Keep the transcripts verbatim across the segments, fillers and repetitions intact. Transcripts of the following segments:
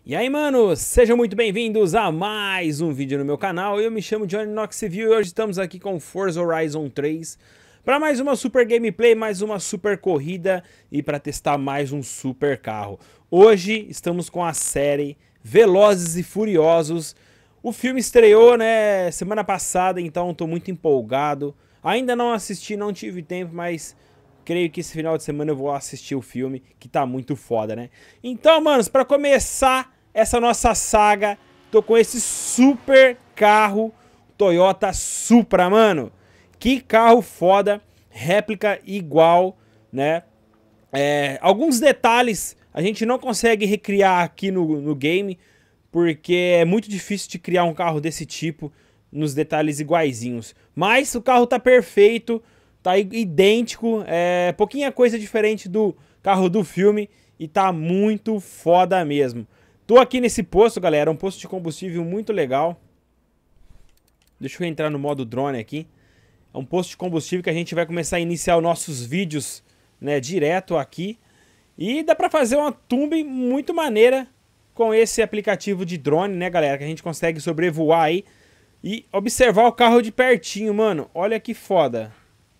E aí, mano, sejam muito bem-vindos a mais um vídeo no meu canal. Eu me chamo Johnny Knox Civil e hoje estamos aqui com Forza Horizon três para mais uma super gameplay, mais uma super corrida e para testar mais um super carro. Hoje estamos com a série Velozes e Furiosos. O filme estreou, né, semana passada, então estou muito empolgado. Ainda não assisti, não tive tempo, mas creio que esse final de semana eu vou assistir o filme, que tá muito foda, né? Então, manos, pra começar essa nossa saga, tô com esse super carro Toyota Supra, mano. Que carro foda, réplica igual, né? É, alguns detalhes a gente não consegue recriar aqui no, no game, porque é muito difícil de criar um carro desse tipo nos detalhes iguaizinhos. Mas o carro tá perfeito, tá idêntico, é pouquinha coisa diferente do carro do filme e tá muito foda mesmo. Tô aqui nesse posto, galera, um posto de combustível muito legal. Deixa eu entrar no modo drone aqui. É um posto de combustível que a gente vai começar a iniciar os nossos vídeos, né, direto aqui. E dá pra fazer uma tumba muito maneira com esse aplicativo de drone, né, galera, que a gente consegue sobrevoar aí e observar o carro de pertinho, mano. Olha que foda.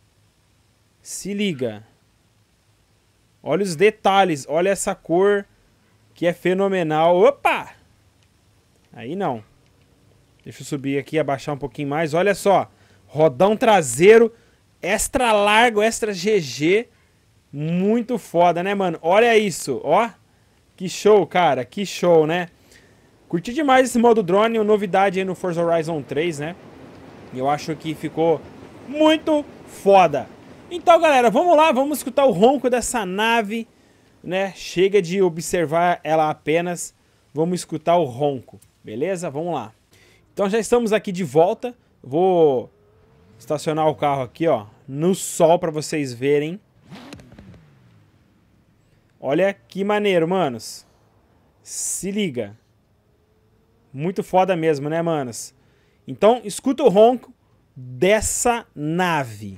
Se liga. Olha os detalhes. Olha essa cor que é fenomenal. Opa! Aí não. Deixa eu subir aqui e abaixar um pouquinho mais. Olha só. Rodão traseiro. Extra largo, extra G G. Muito foda, né, mano? Olha isso. Ó. Que show, cara. Que show, né? Curti demais esse modo drone. Uma novidade aí no Forza Horizon três, né? Eu acho que ficou muito foda. Então, galera, vamos lá, vamos escutar o ronco dessa nave, né? Chega de observar ela apenas, vamos escutar o ronco, beleza? Vamos lá. Então já estamos aqui de volta, vou estacionar o carro aqui, ó, no sol para vocês verem. Olha que maneiro, manos. Se liga. Muito foda mesmo, né, manos? Então, escuta o ronco dessa nave.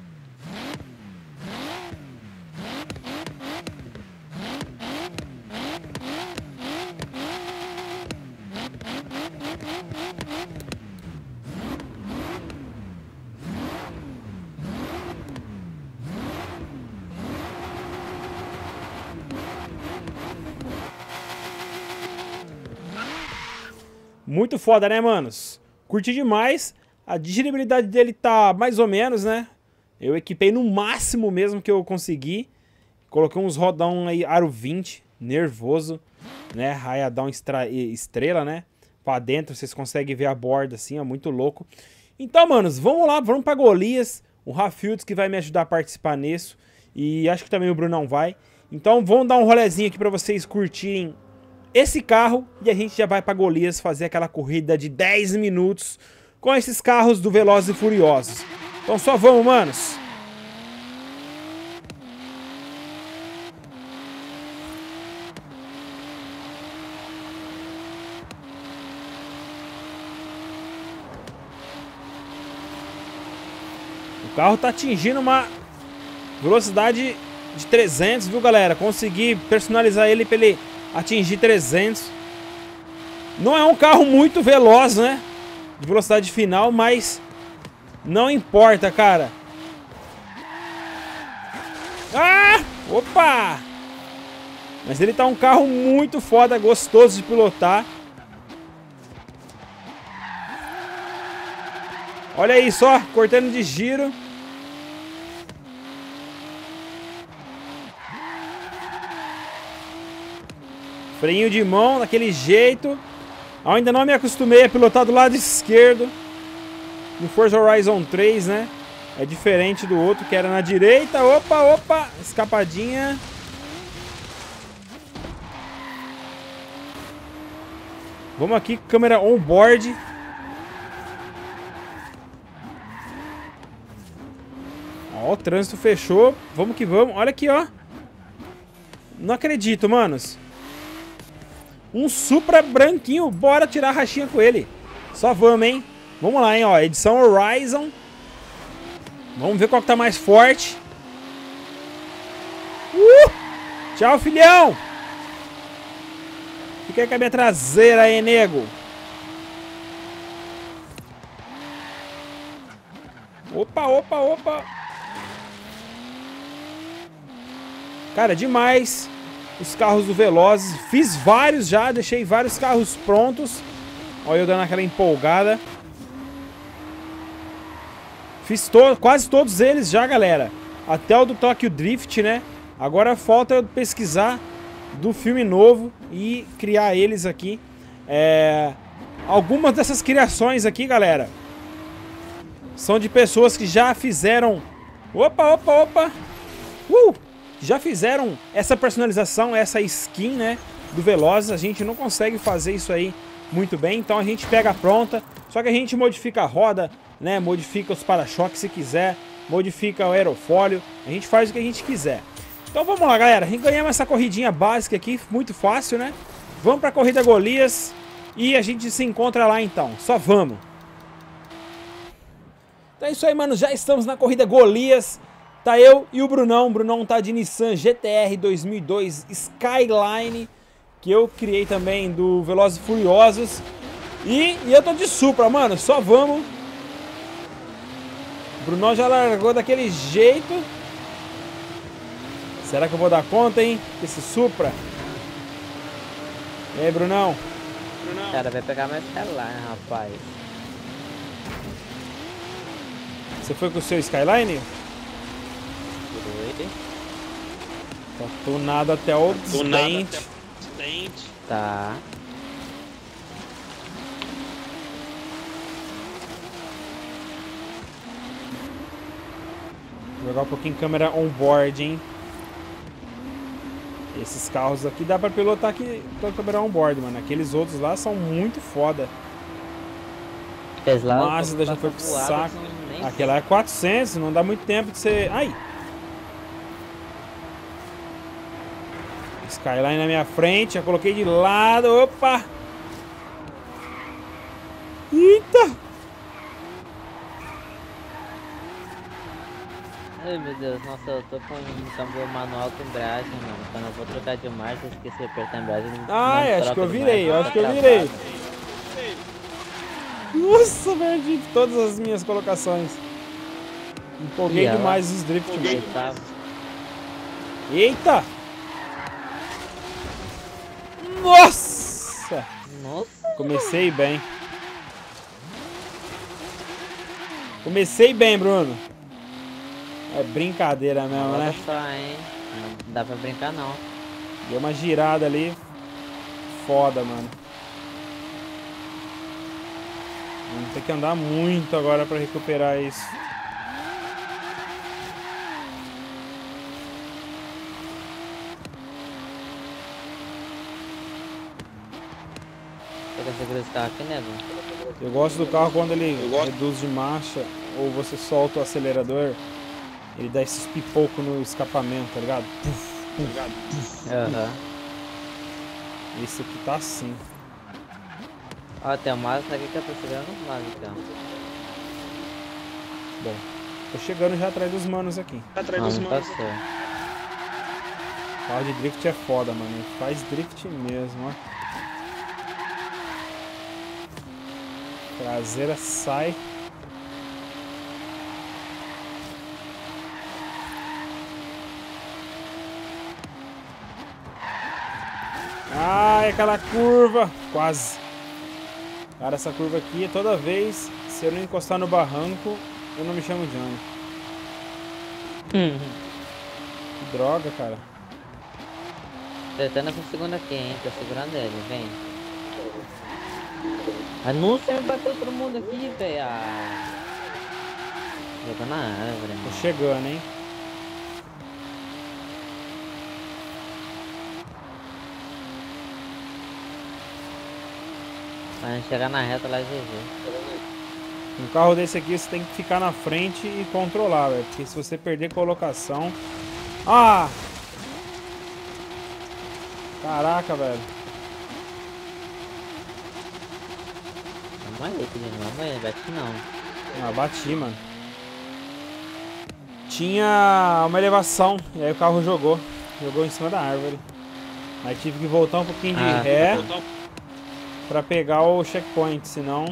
Muito foda, né, manos? Curti demais. A dirigibilidade dele tá mais ou menos, né? Eu equipei no máximo mesmo que eu consegui. Coloquei uns rodão aí, aro vinte, nervoso, né? Raiadão estrela, né? Pra dentro, vocês conseguem ver a borda assim, ó, muito louco. Então, manos, vamos lá, vamos pra Golias. O Rafields que vai me ajudar a participar nisso. E acho que também o Brunão vai. Então, vamos dar um rolezinho aqui pra vocês curtirem esse carro e a gente já vai pra Golias fazer aquela corrida de dez minutos com esses carros do Velozes e Furiosos. Então só vamos, manos. O carro tá atingindo uma velocidade de trezentos, viu, galera? Consegui personalizar ele pra ele atingir trezentos. Não é um carro muito veloz, né? De velocidade final, mas não importa, cara. Ah! Opa! Mas ele tá um carro muito foda, gostoso de pilotar. Olha aí só, cortando de giro. Freinho de mão, daquele jeito. Ainda não me acostumei a pilotar do lado esquerdo no Forza Horizon três, né? É diferente do outro que era na direita. Opa, opa, escapadinha. Vamos aqui, câmera on-board. Ó, o trânsito fechou. Vamos que vamos. Olha aqui, ó. Não acredito, manos. Um Supra branquinho, bora tirar a rachinha com ele. Só vamos, hein? Vamos lá, hein, ó. Edição Horizon. Vamos ver qual que tá mais forte. Uh! Tchau, filhão! Fica aí com a minha traseira aí, nego. Opa, opa, opa. Cara, demais os carros do Velozes. Fiz vários já, deixei vários carros prontos. Olha eu dando aquela empolgada. Fiz to quase todos eles já, galera. Até o do Tokyo Drift, né? Agora falta eu pesquisar do filme novo e criar eles aqui. É... Algumas dessas criações aqui, galera, são de pessoas que já fizeram... Opa, opa, opa! Uh! Já fizeram essa personalização, essa skin, né? Do Velozes. A gente não consegue fazer isso aí muito bem. Então a gente pega a pronta. Só que a gente modifica a roda, né? Modifica os para-choques se quiser. Modifica o aerofólio. A gente faz o que a gente quiser. Então vamos lá, galera. A gente ganhamos essa corridinha básica aqui. Muito fácil, né? Vamos pra corrida Golias. E a gente se encontra lá então. Só vamos. Então é isso aí, mano. Já estamos na corrida Golias. Tá eu e o Brunão. O Brunão tá de Nissan G T R dois mil e dois Skyline, que eu criei também do Velozes e Furiosos. E, e eu tô de Supra, mano. Só vamos. O Brunão já largou daquele jeito. Será que eu vou dar conta, hein? Esse Supra. E aí, Brunão? Brunão. Cara, vai pegar mais Skyline, rapaz. Você foi com o seu Skyline? Foi. Tá tunado até o dente. Tá. Vou jogar um pouquinho câmera on-board, hein? Esses carros aqui dá pra pilotar aqui com a câmera on-board, mano. Aqueles outros lá são muito foda. Tesla, Mazda já foi pro saco. Aquela é quatrocentos, não dá muito tempo de você... Ai! Skyline na minha frente, já coloquei de lado. Opa! Eita! Ai meu Deus, nossa, eu tô com um câmbio manual com embreagem, mano. Quando eu vou trocar de marcha, eu esqueci de apertar a embreagem. Ai, acho que eu virei, eu acho que eu virei. Nossa, perdi todas as minhas colocações. Empolguei demais os drift, mano. Eita! Nossa! Nossa! Comecei bem. Comecei bem, Bruno. É brincadeira mesmo, Olha né? só, hein? Não dá pra brincar, não. Deu uma girada ali. Foda, mano. Vamos ter que andar muito agora pra recuperar isso. Você conseguiu esse carro aqui, nego? Eu gosto do carro quando ele reduz de marcha ou você solta o acelerador, ele dá esses pipocos no escapamento, tá ligado? Puf, puf, puf. Aham. Esse aqui tá assim. Ó, tem o Mazda aqui que eu tô segurando o Mazda, então. Bom, tô chegando já atrás dos manos aqui. Atrás dos manos. Passou. Carro de drift é foda, mano. Ele faz drift mesmo, ó. Traseira sai. Ai, aquela curva. Quase. Cara, essa curva aqui, toda vez, se eu não encostar no barranco, eu não me chamo Johnny. Uhum. Que droga, cara. Tentando essa segunda aqui, hein? Tô segurando ele, vem. Anúncio, me bateu todo mundo aqui, velho. Ah. Jogando na árvore, mano. Tô chegando, hein? Pra chegar na reta lá, G G. Um carro desse aqui você tem que ficar na frente e controlar, velho. Porque se você perder colocação... Ah! Caraca, velho. Calma aí, filho. Não vai, bate não. Ah, bati, mano. Tinha uma elevação. E aí o carro jogou. Jogou em cima da árvore. Aí tive que voltar um pouquinho de Ah, ré pra pegar o checkpoint, senão...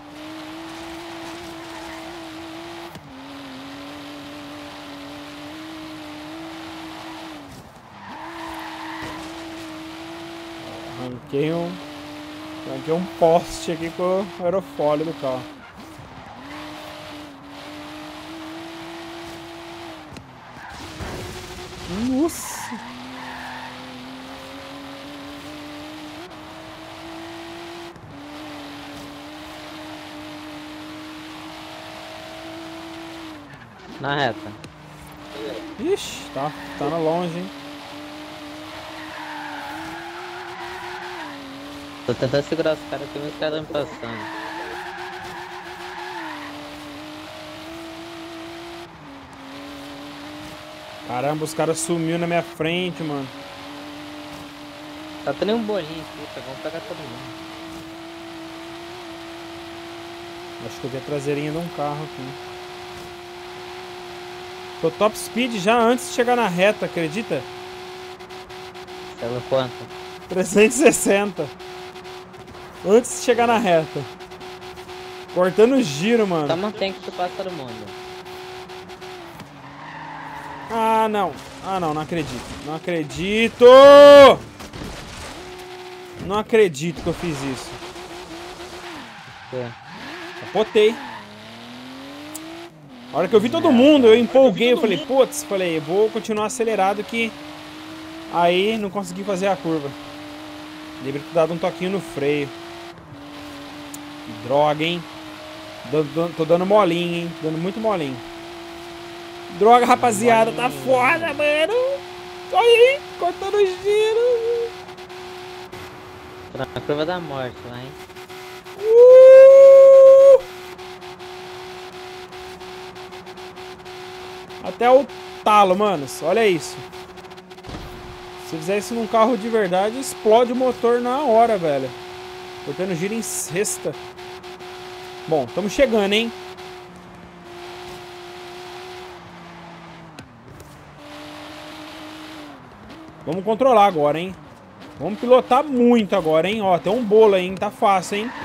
Arranquei um... Arranquei um poste aqui com o aerofólio do carro. Nossa! Na reta. Ixi, tá, tá na longe, hein? Tô tentando segurar os caras aqui, mas os caras estão me passando. Caramba, os caras sumiu na minha frente, mano. Só tem um bolinho aqui, vamos pegar todo mundo. Acho que eu vi a traseirinha de um carro aqui. Tô top speed já antes de chegar na reta, acredita? Pelo quanto? trezentos e sessenta. Antes de chegar na reta. Cortando o giro, mano. Só mantém que tu passa todo mundo. Ah, não. Ah, não, não acredito. Não acredito! Não acredito que eu fiz isso. É. Capotei. A hora que eu vi todo mundo, eu empolguei. Eu falei, putz, falei, vou continuar acelerado que... Aí não consegui fazer a curva. Deveria ter dado um toquinho no freio. Que droga, hein? Tô, tô, tô dando molinho, hein? Dando muito molinho. Droga, rapaziada, tá foda, mano. Aí, cortando o giro. Tô na curva da morte lá, hein? Uh! Até o talo, manos. Olha isso. Se fizer isso num carro de verdade, explode o motor na hora, velho. Cortando giro em sexta. Bom, estamos chegando, hein? Vamos controlar agora, hein? Vamos pilotar muito agora, hein? Ó, tem um bolo aí, hein? Tá fácil, hein?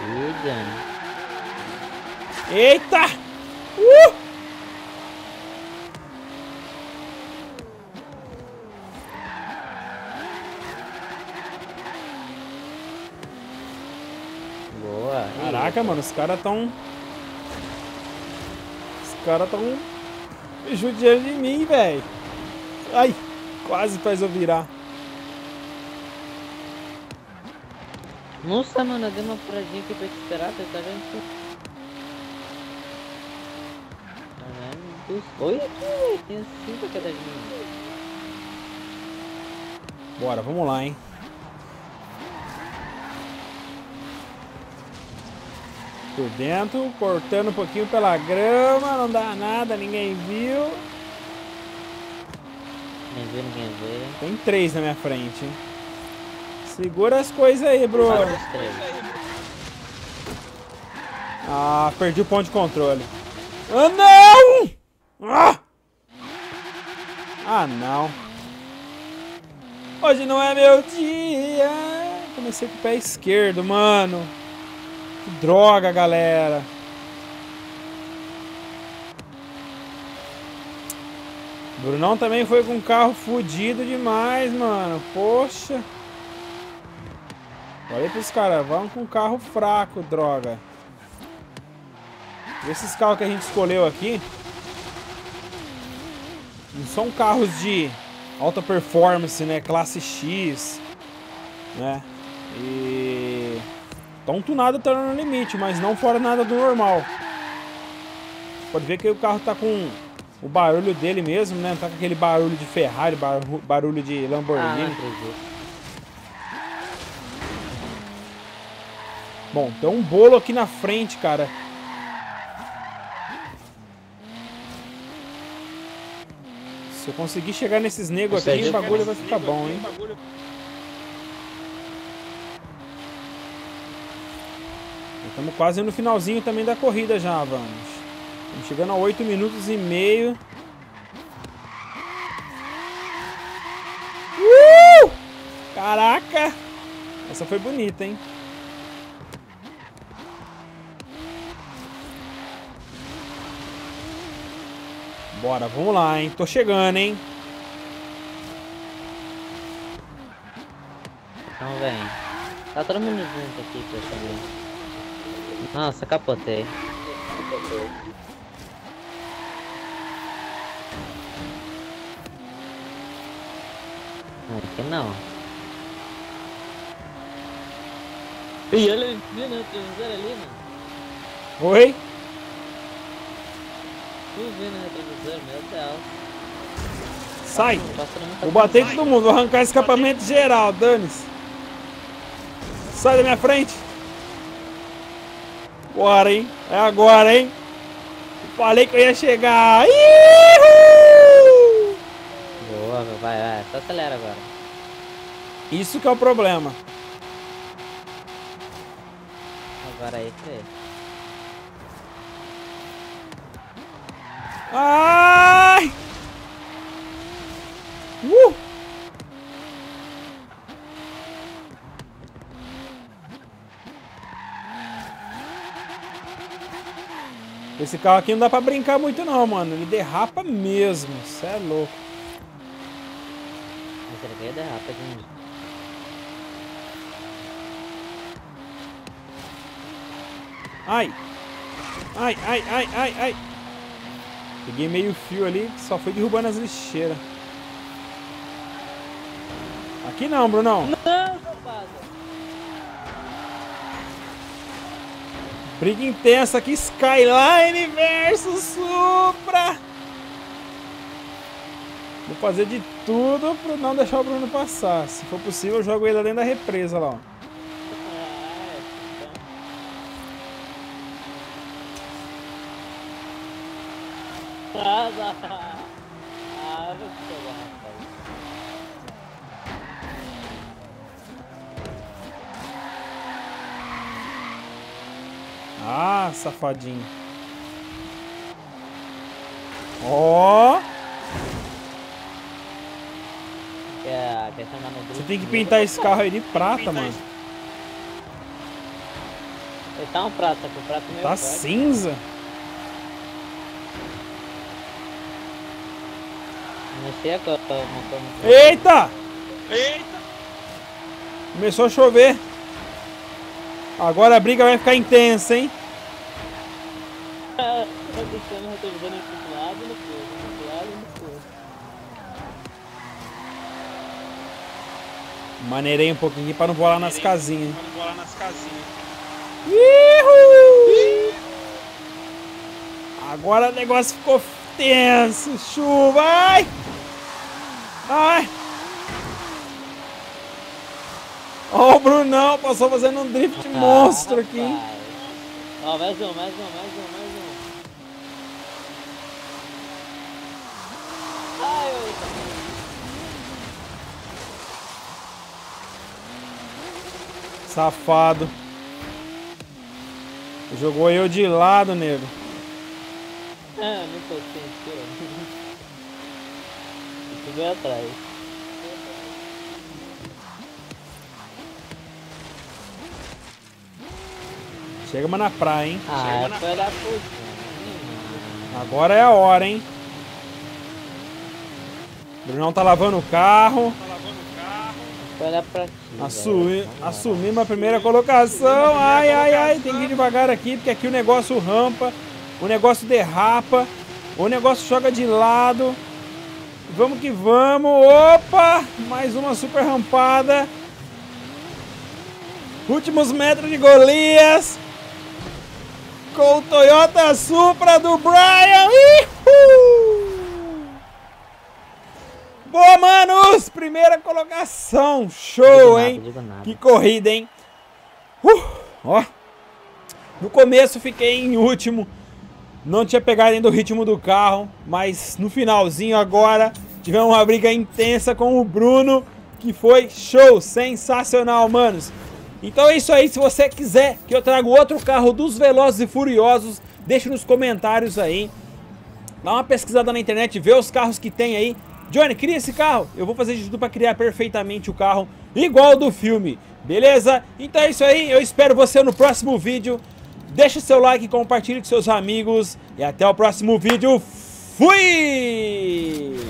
Eita! Uh! Boa. Caraca, mano, os caras tão... Os caras tão... judiando de mim, velho. Ai, quase faz eu virar. Nossa, mano, eu dei uma furadinha aqui pra te esperar, você tá vendo? Caralho, oi aqui, tem cinco quedas de mim. Bora, vamos lá, hein? Por dentro, cortando um pouquinho pela grama, não dá nada, ninguém viu. Ninguém viu, ninguém vê. Tem três na minha frente, hein? Segura as coisas aí, bro. Ah, perdi o ponto de controle. Ah, não! Ah! Ah, não. Hoje não é meu dia. Comecei com o pé esquerdo, mano. Que droga, galera. O Brunão também foi com um carro fudido demais, mano. Poxa. Olha aí pros caras, vão com um carro fraco, droga. E esses carros que a gente escolheu aqui não são carros de alta performance, né? Classe X, né? E tão tunado, tá no limite, mas não fora nada do normal. Pode ver que o carro tá com o barulho dele mesmo, né? Não tá com aquele barulho de Ferrari, barulho de Lamborghini. Ah, bom, tem um bolo aqui na frente, cara. Se eu conseguir chegar nesses negros aqui, o bagulho vai ficar bom, hein? Estamos quase no finalzinho também da corrida já, vamos. Estamos chegando a oito minutos e meio. Uh! Caraca! Essa foi bonita, hein? Bora, vamos lá, hein? Tô chegando, hein? Então vem. Tá todo mundo junto aqui pra eu saber. Nossa, capotei. Capotei. Aqui não. Ih, olha ali, viu, né? Tem um ali, mano. Oi? Tu viu no retrovisor, meu Deus. Sai! Vou bater em todo mundo, vou arrancar escapamento geral, dane-se. Sai da minha frente! Bora, hein? É agora, hein? Falei que eu ia chegar! Iuuu! Boa, vai, vai. Só acelera agora. Isso que é o problema. Agora aí, Fê. Ai! Uh! Esse carro aqui não dá pra brincar muito não, mano. Ele derrapa mesmo. Cê é louco. Mas ele veio derrapa de um. Ai! Ai, ai, ai, ai, ai! Peguei meio fio ali, só foi derrubando as lixeiras. Aqui não, Brunão. Não, rapaz. Briga intensa aqui, Skyline versus Supra. Vou fazer de tudo pra não deixar o Bruno passar. Se for possível, eu jogo ele lá dentro da represa lá, ó. Ah, ah, ah, vou te pegar, rapaz. Ah, safadinho. Ó! Oh. Quer, quer chamar no grupo? Você tem que pintar esse carro aí de prata, mano. Ele tá um prata, com o prato meio Tá forte. cinza. Mexer com o motor. Eita! Eita! Começou a chover. Agora a briga vai ficar intensa, hein? Eu tô deixando o retrovisor no lado e no fundo, no lado e no fundo. Maneirei um pouquinho aqui pra não voar nas casinhas. Pra não voar nas casinhas. Ihu! Agora o negócio ficou tenso. Chuva! Ai! Ai! Ó, o Brunão passou fazendo um drift Ah, monstro aqui, hein? rapaz. Ó, mais um, mais um, mais um, mais um. Ai, eu... Safado. Jogou eu de lado, nego. Ah, não tô sentindo. Isso veio atrás. Chegamos na praia, hein? Ah, na foi da puta. Agora é a hora, hein? O Brunão tá lavando o carro. Tá lavando o carro. Foi da pra ti. Assumi, assumimos a primeira colocação. Ai, ai, ai. Tem que ir devagar aqui, porque aqui o negócio rampa. O negócio derrapa. O negócio joga de lado. Vamos que vamos. Opa! Mais uma super rampada. Últimos metros de Golias. Com o Toyota Supra do Brian. Uhul! Boa, manos! Primeira colocação. Show, nada, hein? digo nada. Que corrida, hein? Uh, ó. No começo fiquei em último. Não tinha pegado ainda o ritmo do carro. Mas no finalzinho agora tivemos uma briga intensa com o Bruno. Que foi show. Sensacional, manos. Então é isso aí. Se você quiser que eu traga outro carro dos Velozes e Furiosos, deixe nos comentários aí. Dá uma pesquisada na internet, vê os carros que tem aí. Johnny, cria esse carro. Eu vou fazer de tudo para criar perfeitamente o carro igual do filme, beleza? Então é isso aí, eu espero você no próximo vídeo. Deixa seu like, compartilhe com seus amigos e até o próximo vídeo. Fui!